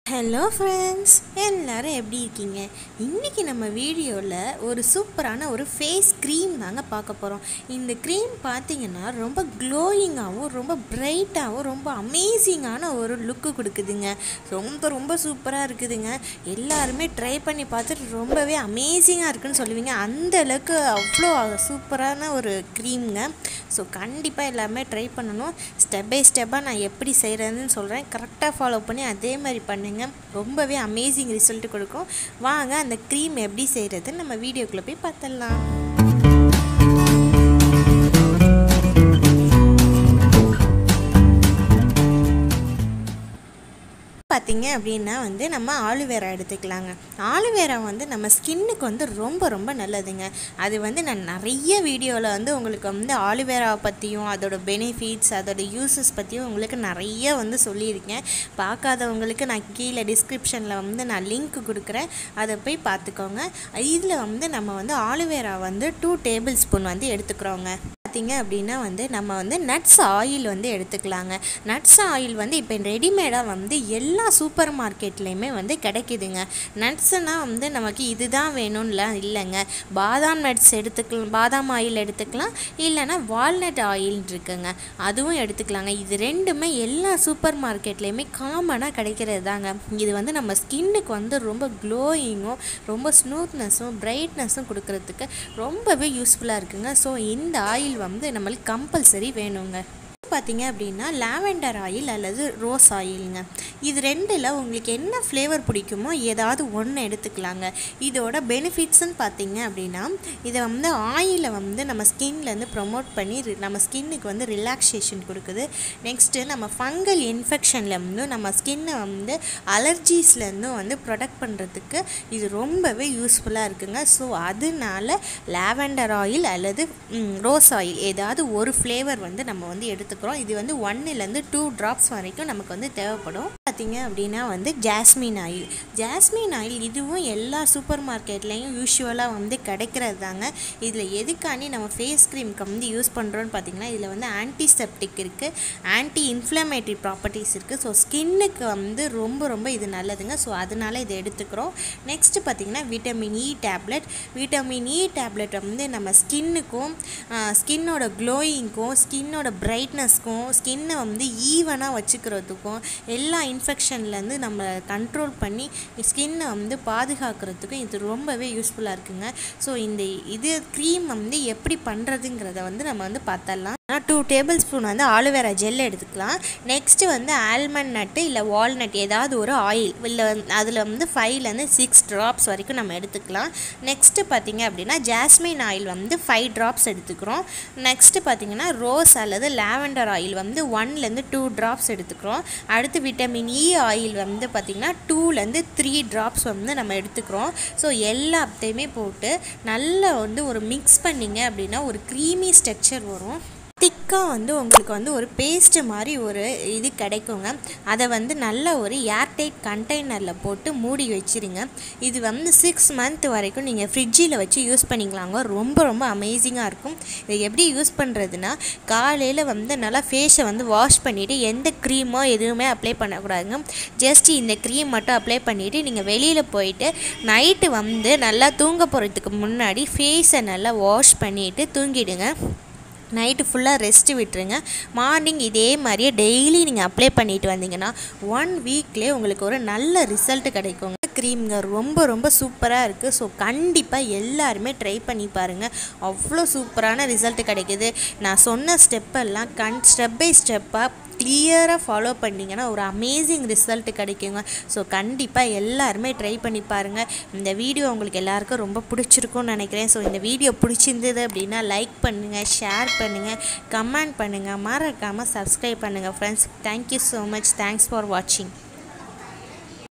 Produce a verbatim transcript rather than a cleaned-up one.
Hello friends, எல்லோரும் எப்படி இருக்கீங்க? இன்றைக்கி நம்ம வீடியோவில் ஒரு சூப்பரான ஒரு ஃபேஸ் க்ரீம் தாங்க பார்க்க போகிறோம். இந்த க்ரீம் பார்த்திங்கன்னா ரொம்ப க்ளோயிங்காகவும் ரொம்ப பிரைட்டாகவும் ரொம்ப அமேசிங்கான ஒரு லுக்கு கொடுக்குதுங்க. ரொம்ப ரொம்ப சூப்பராக இருக்குதுங்க. எல்லாருமே ட்ரை பண்ணி பார்த்துட்டு ரொம்பவே அமேசிங்காக இருக்குதுன்னு சொல்லுவீங்க. அந்த அளவுக்கு அவ்வளோ சூப்பரான ஒரு க்ரீம்ங்க. ஸோ கண்டிப்பாக எல்லாமே ட்ரை பண்ணணும். ஸ்டெப் பை ஸ்டெப்பாக நான் எப்படி செய்கிறதுன்னு சொல்கிறேன். கரெக்டாக ஃபாலோ பண்ணி அதே மாதிரி பண்ணுங்க. ரொம்பவே அமேசிங் ரிசல்ட் கொடுக்கும். வாங்க அந்த க்ரீம் எப்படி செய்கிறதுன்னு நம்ம வீடியோக்குள்ளே போய் பார்த்துடலாம். பார்த்திங்க அப்படின்னா வந்து நம்ம ஆலுவேரா எடுத்துக்கலாங்க. ஆலுவேரா வந்து நம்ம ஸ்கின்னுக்கு வந்து ரொம்ப ரொம்ப நல்லதுங்க. அது வந்து நான் நிறைய வீடியோவில் வந்து உங்களுக்கு வந்து ஆலுவேராவை பற்றியும் அதோட பெனிஃபிட்ஸ் அதோட யூசஸ் பற்றியும் உங்களுக்கு நிறைய வந்து சொல்லியிருக்கேன். பார்க்காதவங்களுக்கு நான் கீழே டிஸ்கிரிப்ஷனில் வந்து நான் லிங்க் கொடுக்குறேன், அதை போய் பார்த்துக்கோங்க. இதில் வந்து நம்ம வந்து ஆலுவேரா வந்து டூ டேபிள் ஸ்பூன் வந்து எடுத்துக்கிறோங்க. பார்த்திங்க அப்படின்னா வந்து நம்ம வந்து நட்ஸ் ஆயில் வந்து எடுத்துக்கலாங்க. நட்ஸ் ஆயில் வந்து இப்போ ரெடிமேடாக வந்து எல்லா சூப்பர் மார்க்கெட்லேயுமே வந்து கிடைக்குதுங்க. நட்ஸுனால் வந்து நமக்கு இதுதான் வேணும்லாம் இல்லைங்க. பாதாம் நட்ஸ் எடுத்துக்கலாம், பாதாம் ஆயில் எடுத்துக்கலாம், இல்லைனா வால்நட் ஆயில் இருக்குங்க, அதுவும் எடுத்துக்கலாங்க. இது ரெண்டுமே எல்லா சூப்பர் மார்க்கெட்லேயுமே காமனாக கிடைக்கிறது தாங்க. இது வந்து நம்ம ஸ்கின்னுக்கு வந்து ரொம்ப க்ளோயிங்கும் ரொம்ப ஸ்மூத்னஸும் பிரைட்னஸும் கொடுக்கறதுக்கு ரொம்பவே யூஸ்ஃபுல்லாக இருக்குங்க. ஸோ இந்த ஆயில் வந்து நம்மளுக்கு கம்பல்சரி வேணுங்க. பார்த்திங்க அப்படின்னா லாவெண்டர் ஆயில் அல்லது ரோஸ் ஆயிலுங்க. இது ரெண்டில் உங்களுக்கு என்ன ஃப்ளேவர் பிடிக்குமோ ஏதாவது ஒன்று எடுத்துக்கலாங்க. இதோட பெனிஃபிட்ஸ்ன்னு பார்த்திங்க அப்படின்னா இதை வந்து ஆயிலை வந்து நம்ம ஸ்கின்லேருந்து ப்ரொமோட் பண்ணி நம்ம ஸ்கின்னுக்கு வந்து ரிலாக்ஸேஷன் கொடுக்குது. நெக்ஸ்ட்டு நம்ம ஃபங்கல் இன்ஃபெக்ஷன்லேருந்து நம்ம ஸ்கின்னை வந்து அலர்ஜிஸ்லேருந்தும் வந்து ப்ரொடெக்ட் பண்ணுறதுக்கு இது ரொம்பவே யூஸ்ஃபுல்லாக இருக்குங்க. ஸோ அதனால லாவெண்டர் ஆயில் அல்லது ரோஸ் ஆயில் ஏதாவது ஒரு ஃப்ளேவர் வந்து நம்ம வந்து எடுத்து இது வந்து ஒன்னுலேருந்து டூ ட்ராப்ஸ் வரைக்கும் நமக்கு வந்து தேவைப்படும். பார்த்திங்க அப்படின்னா வந்து ஜாஸ்மின் ஆயில் ஜாஸ்மின் ஆயில் இதுவும் எல்லா சூப்பர் மார்க்கெட்லேயும் யூஸ்வலாக வந்து கிடைக்கிறது தாங்க. இதில் எதுக்காண்டி நம்ம ஃபேஸ் க்ரீம்க்கு வந்து யூஸ் பண்ணுறோன்னு பார்த்திங்கன்னா இதில் வந்து ஆன்டிசெப்டிக் இருக்குது, ஆன்டி இன்ஃப்ளமேட்டரி ப்ராப்பர்ட்டிஸ் இருக்குது. ஸோ ஸ்கின்னுக்கு வந்து ரொம்ப ரொம்ப இது நல்லதுங்க. ஸோ அதனால் இதை எடுத்துக்கிறோம். நெக்ஸ்ட்டு பார்த்திங்கன்னா vitamin E tablet. Vitamin E tablet வந்து நம்ம ஸ்கின்னுக்கும் ஸ்கின்னோட க்ளோயிங்க்கும் ஸ்கின்னோட பிரைட்னஸ் ஸ்கின்னை வந்து ஈவனாக வச்சுக்கிறதுக்கும் எல்லா இன்ஃபெக்ஷன்லேருந்து நம்ம கண்ட்ரோல் பண்ணி ஸ்கின்னை வந்து பாதுகாக்கிறதுக்கும் இது ரொம்பவே யூஸ்ஃபுல்லாக இருக்குங்க. ஸோ இந்த இது க்ரீம் வந்து எப்படி பண்ணுறதுங்கிறத வந்து நம்ம வந்து பார்த்தரலாம். டூ டேபிள் ஸ்பூன் வந்து ஆலுவேரா ஜெல் எடுத்துக்கலாம். நெக்ஸ்ட்டு வந்து ஆல்மண்ட் நட்டு இல்லை வால்நட் ஏதாவது ஒரு ஆயில் இல்லை அதில் வந்து ஃபைவ்லேருந்து சிக்ஸ் ட்ராப்ஸ் வரைக்கும் நம்ம எடுத்துக்கலாம். நெக்ஸ்ட்டு பார்த்திங்க அப்படின்னா ஜாஸ்மின் ஆயில் வந்து ஃபைவ் ட்ராப்ஸ் எடுத்துக்கிறோம். நெக்ஸ்ட்டு பார்த்திங்கன்னா ரோஸ் அல்லது லாவெண்டர் ஆயில் வந்து ஒன்லேருந்து டூ ட்ராப்ஸ் எடுத்துக்கிறோம். அடுத்து விட்டமின் இ ஆயில் வந்து பார்த்திங்கன்னா டூலேருந்து த்ரீ ட்ராப்ஸ் வந்து நம்ம எடுத்துக்கிறோம். ஸோ எல்லாத்தையுமே போட்டு நல்லா வந்து ஒரு மிக்ஸ் பண்ணிங்க அப்படின்னா ஒரு க்ரீமி ஸ்ட்ரக்சர் வரும். திக்காக வந்து உங்களுக்கு வந்து ஒரு பேஸ்ட்டு மாதிரி ஒரு இது கிடைக்குங்க. அதை வந்து நல்ல ஒரு ஏர்டைட் கண்டெய்னரில் போட்டு மூடி வச்சுருங்க. இது வந்து சிக்ஸ் மந்த் வரைக்கும் நீங்கள் ஃப்ரிட்ஜில் வச்சு யூஸ் பண்ணிக்கலாங்க. ரொம்ப ரொம்ப அமேசிங்காக இருக்கும். இதை எப்படி யூஸ் பண்ணுறதுனா காலையில் வந்து நல்லா ஃபேஸை வந்து வாஷ் பண்ணிவிட்டு எந்த க்ரீமோ எதுவுமே அப்ளை பண்ணக்கூடாதுங்க. ஜஸ்ட் இந்த க்ரீம் மட்டும் அப்ளை பண்ணிவிட்டு நீங்கள் வெளியில் போயிட்டு நைட்டு வந்து நல்லா தூங்க போகிறதுக்கு முன்னாடி ஃபேஸை நல்லா வாஷ் பண்ணிவிட்டு தூங்கிடுங்க. நைட்டு ஃபுல்லாக ரெஸ்ட்டு விட்டுருங்க. மார்னிங் இதே மாதிரியே டெய்லி நீங்கள் அப்ளை பண்ணிட்டு வந்தீங்கன்னா ஒன் வீக்லேயே உங்களுக்கு ஒரு நல்ல ரிசல்ட் கிடைக்குங்க. க்ரீம்ங்க ரொம்ப ரொம்ப சூப்பராக இருக்குது. ஸோ கண்டிப்பாக எல்லாருமே ட்ரை பண்ணி பாருங்கள். அவ்வளோ சூப்பரான ரிசல்ட் கிடைக்கிது. நான் சொன்ன ஸ்டெப்பெல்லாம் கண் ஸ்டெப் பை ஸ்டெப்பாக கிளியராக ஃபாலோ பண்ணிங்கன்னா ஒரு அமேசிங் ரிசல்ட் கிடைக்குங்க. ஸோ கண்டிப்பாக எல்லாருமே ட்ரை பண்ணி பாருங்கள். இந்த வீடியோ உங்களுக்கு எல்லாருக்கும் ரொம்ப பிடிச்சிருக்கும்னு நினைக்கிறேன். ஸோ இந்த வீடியோ பிடிச்சிருந்தது அப்படின்னா லைக் பண்ணுங்கள், ஷேர் பண்ணுங்கள், கமெண்ட் பண்ணுங்கள், மறக்காமல் சப்ஸ்கிரைப் பண்ணுங்கள் friends. Thank you so much. Thanks for வாட்சிங்.